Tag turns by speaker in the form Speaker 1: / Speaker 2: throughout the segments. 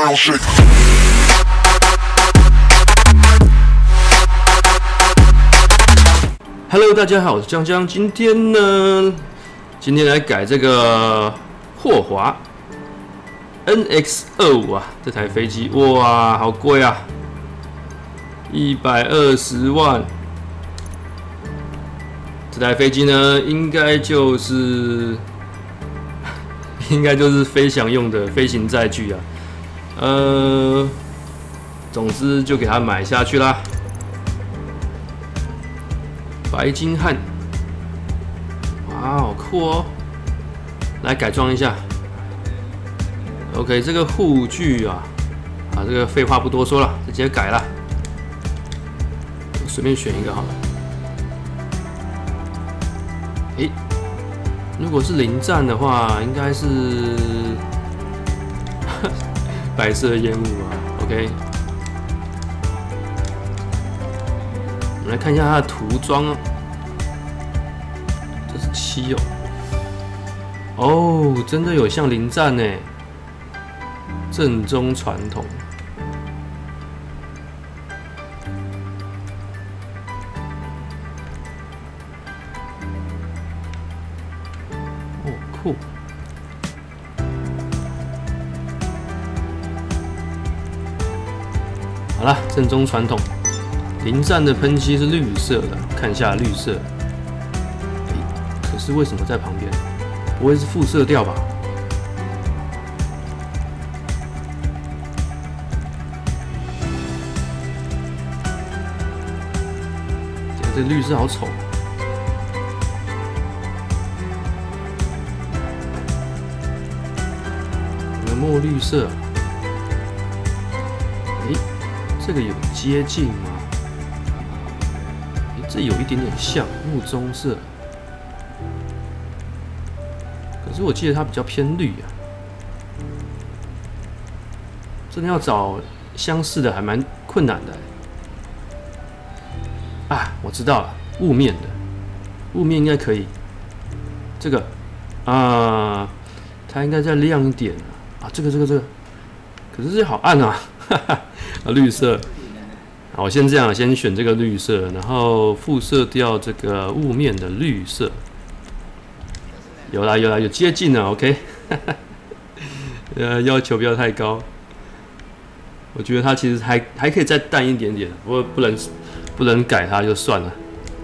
Speaker 1: ground shake.
Speaker 2: Hello， 大家好，我是江江。今天来改这个霍华 NX25啊，这台飞机哇，好贵啊，120万。这台飞机呢，应该就是飞翔用的飞行载具啊。总之就给它买下去啦。白金汉，哇，好酷哦！来改装一下。OK， 这个护具啊，这个废话不多说了，直接改了。随便选一个好了。如果是零战的话，应该是白色烟雾啊。OK， 我们来看一下它的涂装啊。这是漆哦。哦，真的有像零战呢，正宗传统。酷。好了，正宗传统。零战的喷漆是绿色的，看一下绿色。可是为什么在旁边？不会是副色调吧？这绿色好丑。墨绿色，这个有接近吗？这有一点点像木棕色，可是我记得它比较偏绿啊。真的要找相似的还蛮困难的。啊，我知道了，雾面的，雾面应该可以。这个啊，它应该再亮一点啊。这个，可是这好暗啊，哈哈，绿色。好，我先这样，先选这个绿色，然后副色调这个雾面的绿色。有啦，有接近了 ，OK， 要求不要太高。我觉得它其实还可以再淡一点点，不过不能改它就算了。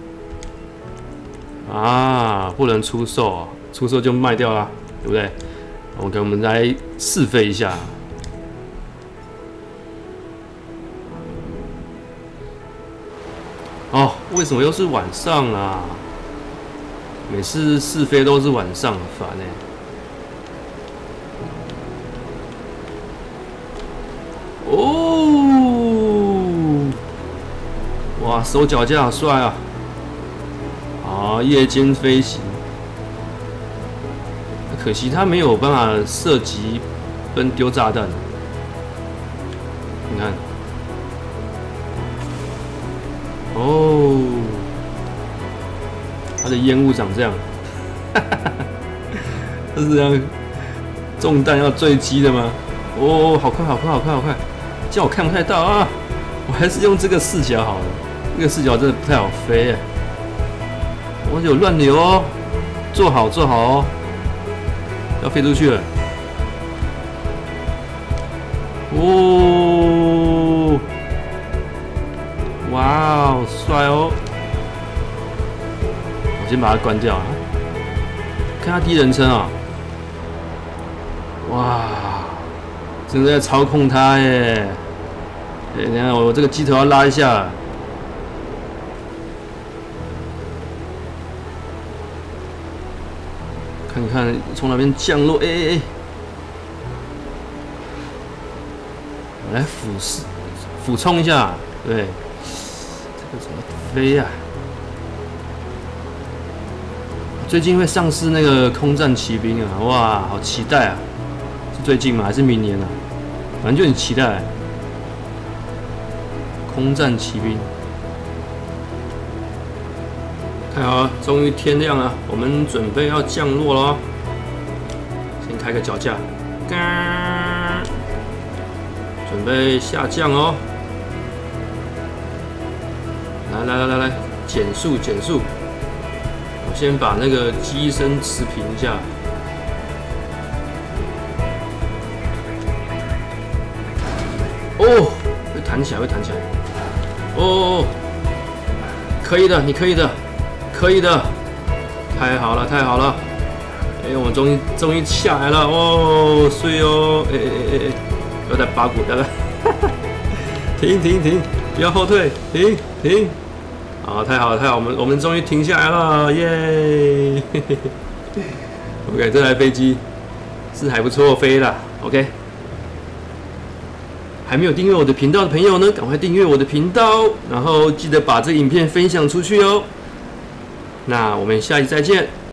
Speaker 2: 啊，不能出售啊，出售就卖掉啦，对不对？OK， 我们来试飞一下。哦，为什么又是晚上啊？每次试飞都是晚上，很烦欸。哦，哇，手脚架好帅啊！啊，夜间飞行。可惜他没有办法射击跟丢炸弹。你看，哦，它的烟雾长这样，是这样，中弹要坠机的吗？哦，好快！这样我看不太到啊，我还是用这个视角好了，这个视角真的不太好飞哎，我有乱流哦，坐好哦。要飞出去了！哦，哇，好帅哦！我先把它关掉，看它第一人称啊！哇，真的在操控它耶！等一下我这个机头要拉一下。看看从哪边降落，我来俯冲一下，对，这个怎么飞呀？最近会上市那个空战骑兵啊，哇，好期待啊！是最近吗？还是明年啊？反正就很期待。空战骑兵。太好了，终于天亮了，我们准备要降落了。先开个脚架， 准备下降哦。来，减速。我先把那个机身持平一下。哦，会弹起来。哦，可以的，你可以的，太好了。哎，我们终于下来了哦，碎哦，哎，要再拔股，大概，停，不要后退，停，啊，太好了，我们终于停下来了，耶！OK， 这台飞机是还不错飞啦 ，OK。还没有订阅我的频道的朋友呢，赶快订阅我的频道，然后记得把这个影片分享出去哦。那我们下期再见。